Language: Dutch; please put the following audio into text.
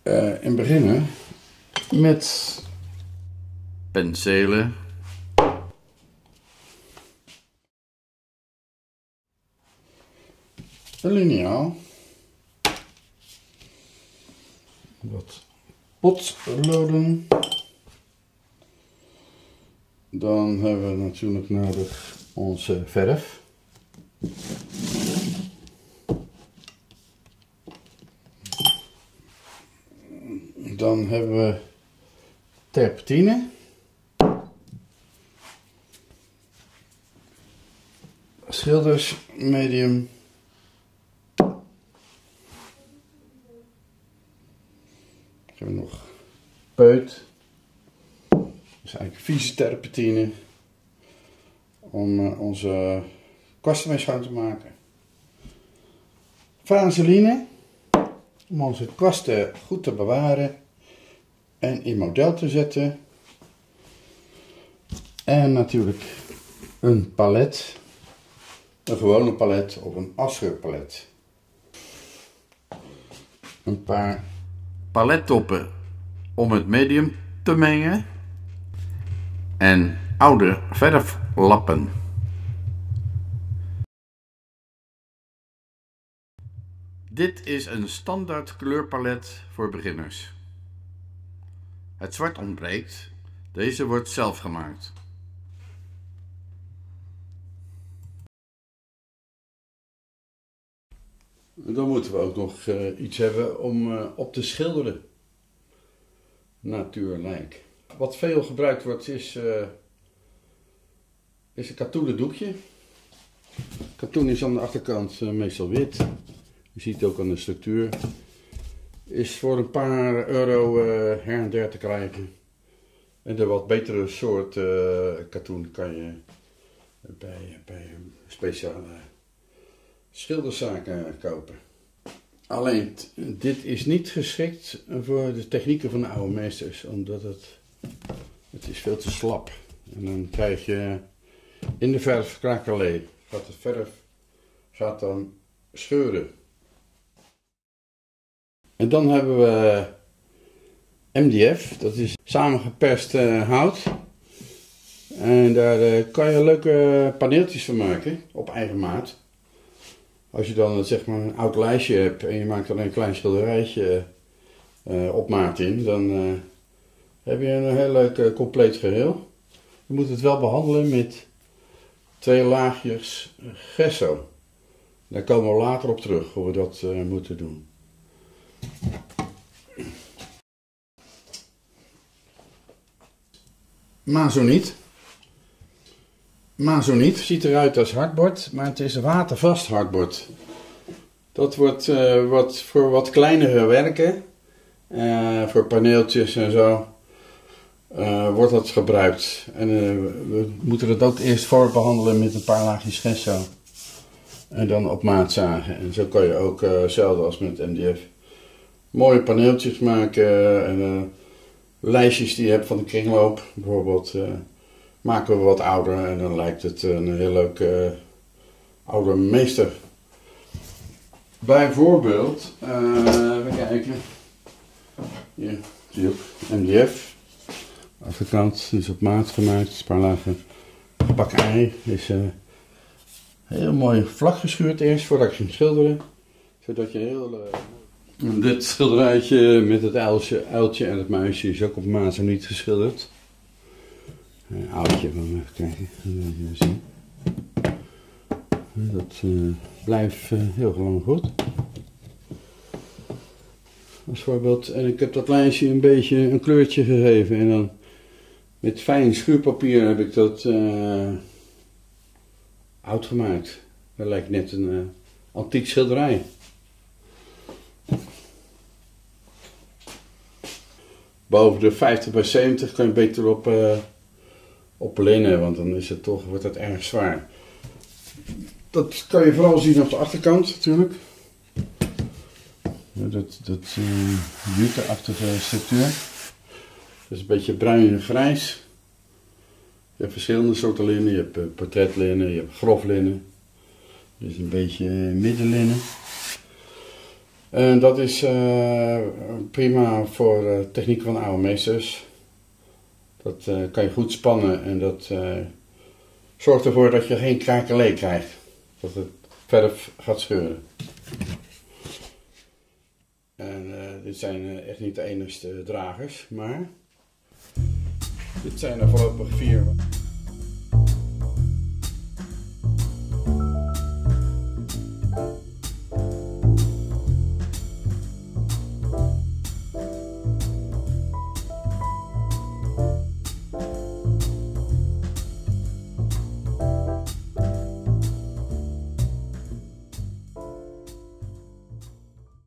in beginnen met penselen, een liniaal, wat potloden. Dan hebben we natuurlijk nodig onze verf. Dan hebben we terpentine. Schildersmedium. Dan hebben we nog peut. Dat is eigenlijk vieze terpentine. Om onze kwasten mee schoon te maken. Vaseline. Om onze kwasten goed te bewaren en in model te zetten. En natuurlijk een palet. Een gewone palet of een afscheurpalet. Een paar palettoppen om het medium te mengen en oude verflappen. Dit is een standaard kleurpalet voor beginners. Het zwart ontbreekt, deze wordt zelf gemaakt. Dan moeten we ook nog iets hebben om op te schilderen. Natuurlijk. Wat veel gebruikt wordt is een katoenen doekje. Katoen is aan de achterkant meestal wit. Je ziet het ook aan de structuur. Is voor een paar euro her en der te krijgen. En de wat betere soort katoen kan je bij speciale schilderszaken kopen. Alleen dit is niet geschikt voor de technieken van de oude meesters, omdat het is veel te slap. En dan krijg je in de verf krakelé. De verf gaat dan scheuren. En dan hebben we MDF, dat is samengeperst hout. En daar kan je leuke paneeltjes van maken, op eigen maat. Als je dan zeg maar een oud lijstje hebt en je maakt er een klein schilderijtje op maat in, dan heb je een heel leuk compleet geheel. Je moet het wel behandelen met 2 laagjes gesso. Daar komen we later op terug hoe we dat moeten doen. Mazoniet. Mazoniet ziet eruit als hardbord, maar het is watervast hardbord. Dat wordt voor wat kleinere werken, voor paneeltjes en zo, wordt dat gebruikt. En we moeten het ook eerst voorbehandelen met een paar laagjes gesso. En dan op maat zagen. En zo kan je ook, hetzelfde als met MDF, mooie paneeltjes maken. En lijstjes die je hebt van de kringloop, bijvoorbeeld, maken we wat ouder. En dan lijkt het een heel leuk oude meester. Bijvoorbeeld, even kijken. Hier, zie je ook, MDF. Achterkant is op maat gemaakt. Een paar lagen gebakken ei. Is heel mooi vlak geschuurd eerst voordat ik ging schilderen. Zodat je heel... dit schilderijtje met het uiltje en het muisje is ook op mazoniet geschilderd. Een oudje van me krijgen. Zien. Dat blijft heel lang goed. Als voorbeeld, en ik heb dat lijstje een beetje een kleurtje gegeven en dan met fijn schuurpapier heb ik dat oud gemaakt. Dat lijkt net een antiek schilderij. Boven de 50 bij 70 kan je beter op linnen, want dan is het toch, wordt het erg zwaar. Dat kan je vooral zien op de achterkant natuurlijk. Dat jute-achtige structuur. Dat is een beetje bruin en grijs. Je hebt verschillende soorten linnen. Je hebt portretlinnen, je hebt grof linnen. Dit is een beetje middenlinnen. En dat is prima voor techniek van oude meesters. Dat kan je goed spannen en dat zorgt ervoor dat je geen krakelé krijgt. Dat het verf gaat scheuren. En dit zijn echt niet de enigste dragers, maar dit zijn er voorlopig 4.